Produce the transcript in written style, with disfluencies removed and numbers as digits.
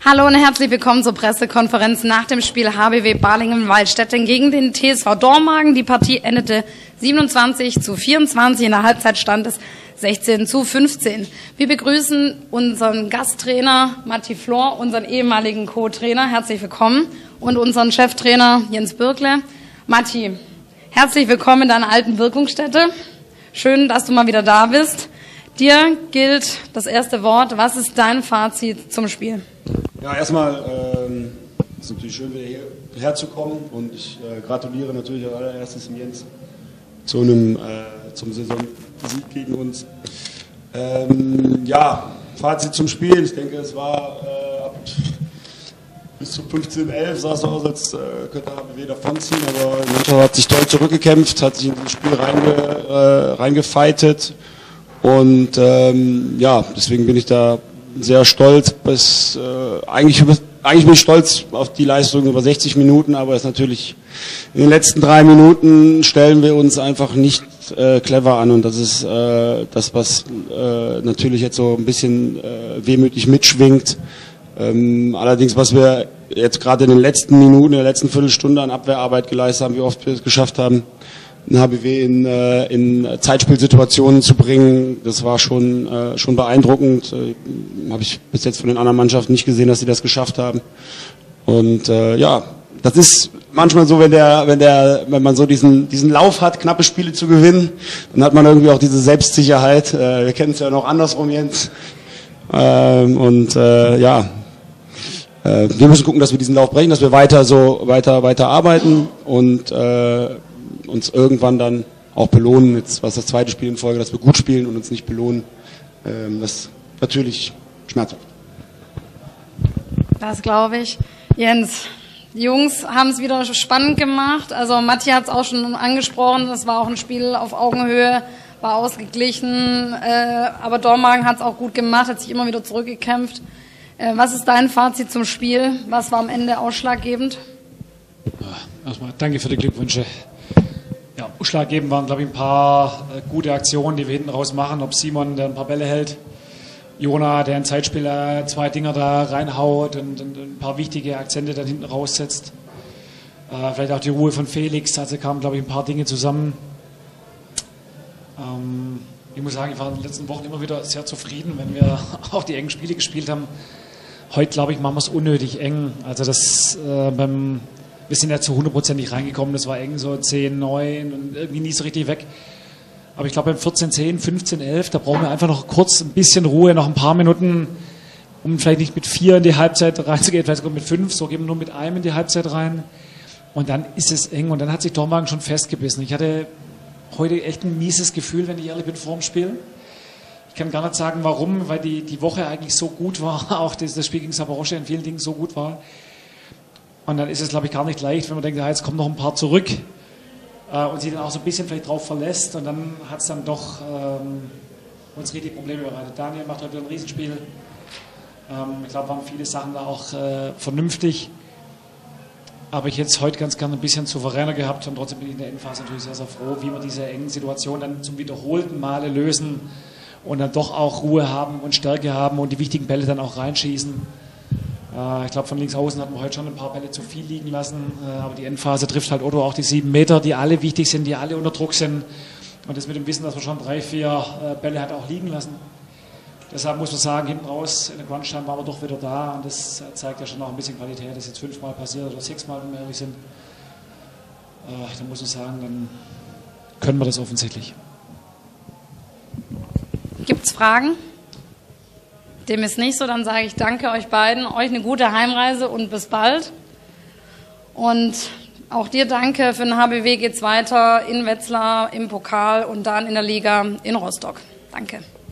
Hallo und herzlich willkommen zur Pressekonferenz nach dem Spiel HBW Balingen-Waldstätten gegen den TSV Dormagen. Die Partie endete 27:24. In der Halbzeit stand es 16:15. Wir begrüßen unseren Gasttrainer Matti Flor, unseren ehemaligen Co-Trainer. Herzlich willkommen. Und unseren Cheftrainer Jens Birkle. Matti, herzlich willkommen in deiner alten Wirkungsstätte. Schön, dass du mal wieder da bist. Dir gilt das erste Wort. Was ist dein Fazit zum Spiel? Ja, erstmal ist natürlich schön, wieder hierher zu kommen, und ich gratuliere natürlich als allererstes Jens zum Saisonsieg gegen uns. Ja, Fazit zum Spiel. Ich denke, es war bis zu 15:11 sah es aus, als könnte HBW davonziehen, aber die Mannschaft hat sich toll zurückgekämpft, hat sich in das Spiel reingefeitet, und ja, deswegen bin ich da sehr stolz. Eigentlich bin ich stolz auf die Leistung über 60 Minuten, aber es natürlich in den letzten 3 Minuten stellen wir uns einfach nicht clever an, und das ist das, was natürlich jetzt so ein bisschen wehmütig mitschwingt. Allerdings, was wir jetzt gerade in den letzten Minuten, in der letzten Viertelstunde an Abwehrarbeit geleistet haben, wie oft wir es geschafft haben, den HBW in Zeitspielsituationen zu bringen, das war schon beeindruckend. Habe ich bis jetzt von den anderen Mannschaften nicht gesehen, dass sie das geschafft haben. Und ja, das ist manchmal so, wenn man so diesen Lauf hat, knappe Spiele zu gewinnen, dann hat man irgendwie auch diese Selbstsicherheit. Wir kennen es ja noch andersrum, Jens. Ja, wir müssen gucken, dass wir diesen Lauf brechen, dass wir weiter arbeiten und uns irgendwann dann auch belohnen. Jetzt war es das zweite Spiel in Folge, dass wir gut spielen und uns nicht belohnen. Das ist natürlich schmerzhaft. Das glaube ich. Jens, die Jungs haben es wieder spannend gemacht. Also Matti hat es auch schon angesprochen, das war auch ein Spiel auf Augenhöhe, war ausgeglichen, aber Dormagen hat es auch gut gemacht, hat sich immer wieder zurückgekämpft. Was ist dein Fazit zum Spiel? Was war am Ende ausschlaggebend? Erstmal danke für die Glückwünsche. Ja, ausschlaggebend waren, glaube ich, ein paar gute Aktionen, die wir hinten raus machen. Ob Simon, der ein paar Bälle hält, Jona, der ein Zeitspiel 2 Dinger da reinhaut und ein paar wichtige Akzente dann hinten raussetzt. Vielleicht auch die Ruhe von Felix, also kamen, glaube ich, ein paar Dinge zusammen. Ich muss sagen, ich war in den letzten Wochen immer wieder sehr zufrieden, wenn wir auch die engen Spiele gespielt haben. Heute, glaube ich, machen wir es unnötig eng. Also wir sind ja zu 100% reingekommen, das war eng, so 10-9 und irgendwie nie so richtig weg. Aber ich glaube beim 14-10, 15-11, da brauchen wir einfach noch kurz ein bisschen Ruhe, noch ein paar Minuten, um vielleicht nicht mit 4 in die Halbzeit reinzugehen, vielleicht sogar mit 5, so gehen wir nur mit einem in die Halbzeit rein. Und dann ist es eng, und dann hat sich Dormagen schon festgebissen. Ich hatte heute echt ein mieses Gefühl, wenn ich ehrlich bin, vor dem Spiel. Ich kann gar nicht sagen, warum, weil die Woche eigentlich so gut war, auch das Spiel gegen Saporosche in vielen Dingen so gut war. Und dann ist es, glaube ich, gar nicht leicht, wenn man denkt, ja, jetzt kommen noch ein paar zurück und sich dann auch so ein bisschen vielleicht drauf verlässt, und dann hat es dann doch uns richtig Probleme bereitet. Daniel macht heute ein Riesenspiel. Ich glaube, waren viele Sachen da auch vernünftig. Aber ich hätte es heute ganz gerne ein bisschen souveräner gehabt, und trotzdem bin ich in der Endphase natürlich sehr, sehr froh, wie wir diese engen Situationen dann zum wiederholten Male lösen und dann doch auch Ruhe haben und Stärke haben und die wichtigen Bälle dann auch reinschießen. Ich glaube, von links außen hatten wir heute schon ein paar Bälle zu viel liegen lassen, aber die Endphase trifft halt Otto auch die 7 Meter, die alle wichtig sind, die alle unter Druck sind, und das mit dem Wissen, dass wir schon 3, 4 Bälle hat auch liegen lassen. Deshalb muss man sagen, hinten raus in der Crunch-Time waren wir doch wieder da, und das zeigt ja schon noch ein bisschen Qualität. Das ist jetzt 5-mal passiert oder 6-mal, wenn wir ehrlich sind. Da muss man sagen, dann können wir das offensichtlich. Gibt es Fragen? Dem ist nicht so, dann sage ich danke euch beiden, euch eine gute Heimreise und bis bald. Und auch dir danke, für den HBW geht's weiter in Wetzlar, im Pokal und dann in der Liga in Rostock. Danke.